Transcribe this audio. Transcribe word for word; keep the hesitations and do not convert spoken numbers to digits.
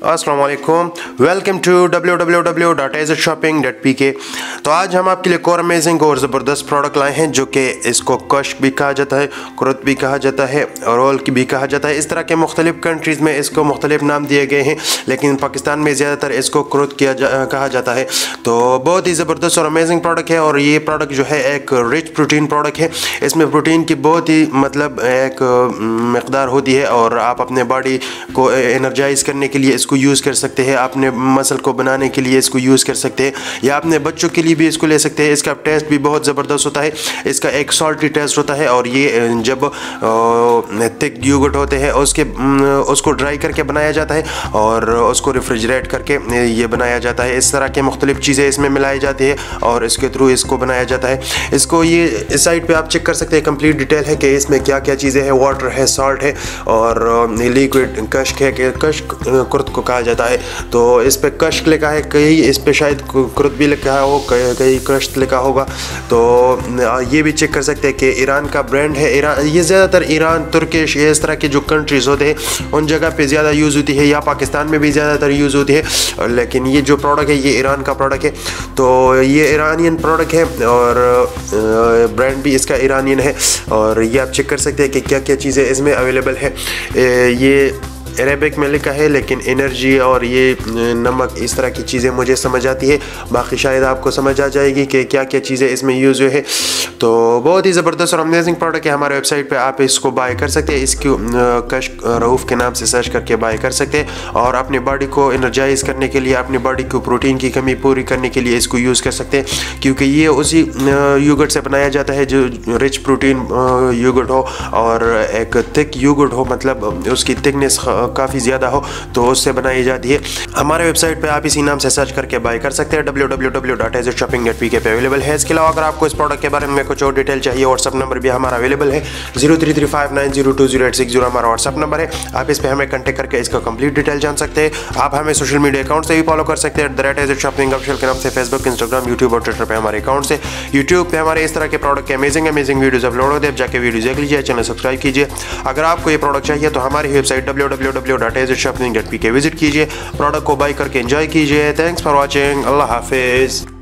अस्सलाम वालेकुम, welcome to W W W dot edge shopping dot P K. तो आज हम आपके लिए एक और अमेजिंग और ज़बरदस्त प्रोडक्ट लाए हैं जो कि इसको कश भी कहा जाता है, कुरत भी कहा जाता है और रोल की भी कहा जाता है। इस तरह के मुख्तलिफ कंट्रीज़ में इसको मुख्तलिफ नाम दिए गए हैं, लेकिन पाकिस्तान में ज़्यादातर इसको कुरत किया जा, कहा जाता है। तो बहुत ही ज़बरदस्त और अमेजिंग प्रोडक्ट है और ये प्रोडक्ट जो है एक रिच प्रोटीन प्रोडक्ट है। इसमें प्रोटीन की बहुत ही मतलब एक मकदार होती है और आप अपने बॉडी को एनर्जाइज करने के लिए इसको यूज़ कर सकते हैं, अपने मसल को बनाने के लिए इसको यूज़ कर सकते हैं या अपने बच्चों के लिए भी इसको ले सकते हैं। इसका टेस्ट भी बहुत ज़बरदस्त होता है, इसका एक सॉल्टी टेस्ट होता है और ये जब थिक योगर्ट होते हैं उसके उसको ड्राई करके बनाया जाता है और उसको रेफ्रिजरेट करके ये बनाया जाता है। इस तरह के मुख्तलिफ चीज़ें इसमें मिलाई जाती है और इसके थ्रू इसको बनाया जाता है। इसको ये इस साइड पे आप चेक कर सकते हैं, कंप्लीट डिटेल है कि इसमें क्या क्या चीज़ें हैं। वाटर है, सॉल्ट है और लिक्विड कश्क है कि कश्क कुरत को कहा जाता है। तो इस पे कश्क लिखा है, कहीं इस पे शायद कुरत भी लिखा हो, कहीं कश्क लिखा होगा। तो ये भी चेक कर सकते हैं कि ईरान का ब्रांड है। ईरान ये ज़्यादातर ईरान, तुर्किश, ये इस तरह के जो कंट्रीज़ होते हैं उन जगह पे ज़्यादा यूज़ होती है या पाकिस्तान में भी ज़्यादातर यूज़ होती है। लेकिन ये जो प्रोडक्ट है ये ईरान का प्रोडक्ट है, तो ये ईरानियन प्रोडक्ट है और ब्रांड भी इसका ईरानियन है। और ये आप चेक कर सकते हैं कि क्या क्या चीज़ें इसमें अवेलेबल है। ये अरेबिक में लिखा है लेकिन एनर्जी और ये नमक इस तरह की चीज़ें मुझे समझ आती है, बाकी शायद आपको समझ आ जाएगी कि क्या क्या चीज़ें इसमें यूज़ है। तो बहुत ही ज़बरदस्त और अमेजिंग प्रोडक्ट है। हमारे वेबसाइट पे आप इसको बाय कर सकते हैं, इसकी कश रऊफ़ के नाम से सर्च करके बाय कर सकते हैं और अपनी बॉडी को एनर्जाइज करने के लिए, अपनी बॉडी को प्रोटीन की कमी पूरी करने के लिए इसको यूज़ कर सकते हैं, क्योंकि ये उसी योगर्ट से बनाया जाता है जो रिच प्रोटीन योगर्ट हो और एक थिक योगर्ट हो, मतलब उसकी थिकनेस काफ़ी ज़्यादा हो तो उससे बनाई जाती है। हमारे वेबसाइट पे आप इसी नाम से सर्च करके बाय कर सकते हैं, W W W dot edge shopping dot P K पे अवेलेबल है। इसके अलावा अगर आपको इस प्रोडक्ट के बारे में कुछ और डिटेल चाहिए, व्हाट्सअप नंबर भी हमारा अवेलेबल है, zero three three five nine zero two zero eight six zero हमारा व्हाट्सअप नंबर है। आप इस पर हमें कॉन्टैक्ट करके इसका कंप्लीट डिटेल जान सकते हैं। आप हमें सोशल मीडिया अकाउंट से भी फॉलो कर सकते हैं, the rate edge shopping official के नाम से, फेसबुक, इंस्टाग्राम, यूट्यूब और ट्विटर पर हमारे अकाउंट से। यूट्यूब पे हमारे इस तरह के प्रोडक्ट के अमेजिंग अमेजिंग वीडियोज अपलोड होते हैं, जाके वीडियो देख लीजिए, चैनल सब्सक्राइब कीजिए। अगर आपको ये प्रोडक्ट चाहिए तो हमारी website W W W dot edge shopping dot P K visit कीजिए, प्रोडक्ट को बाय करके एंजॉय कीजिए। थैंक्स फॉर वॉचिंग, अल्लाह हाफिज़।